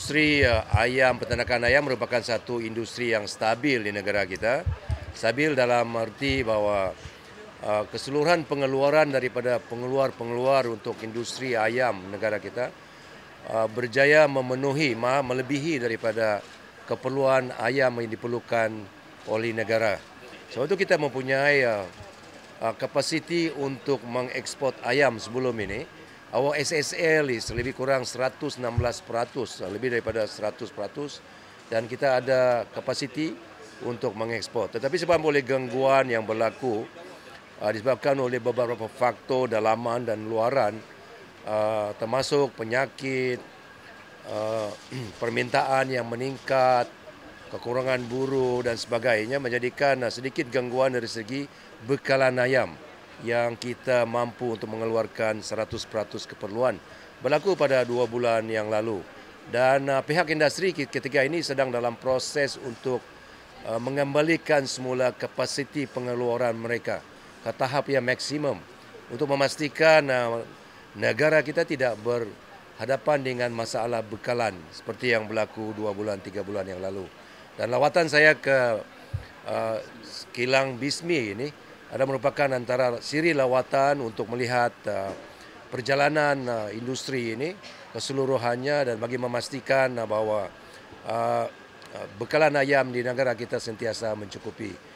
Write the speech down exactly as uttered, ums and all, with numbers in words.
industri uh, ayam, peternakan ayam merupakan satu industri yang stabil di negara kita. Stabil dalam arti bahwa uh, keseluruhan pengeluaran daripada pengeluar-pengeluar untuk industri ayam negara kita uh, berjaya memenuhi, maha melebihi daripada keperluan ayam yang diperlukan oleh negara. Sebab itu kita mempunyai uh, uh, kapasiti untuk mengekspor ayam sebelum ini. Our S S L is lebih kurang seratus enam belas peratus, lebih daripada seratus peratus, dan kita ada kapasiti untuk mengekspor. Tetapi sebab oleh gangguan yang berlaku uh, disebabkan oleh beberapa faktor dalaman dan luaran, uh, termasuk penyakit, uh, permintaan yang meningkat, kekurangan buruh dan sebagainya, menjadikan uh, sedikit gangguan dari segi bekalan ayam yang kita mampu untuk mengeluarkan seratus peratus keperluan. Berlaku pada dua bulan yang lalu. Dan uh, pihak industri ketika ini sedang dalam proses untuk uh, mengembalikan semula kapasiti pengeluaran mereka ke tahap yang maksimum untuk memastikan uh, negara kita tidak berhadapan dengan masalah bekalan seperti yang berlaku dua bulan, tiga bulan yang lalu. Dan lawatan saya ke uh, kilang Bismi ini ada merupakan antara siri lawatan untuk melihat uh, perjalanan uh, industri ini keseluruhannya dan bagi memastikan uh, bahawa uh, uh, bekalan ayam di negara kita sentiasa mencukupi.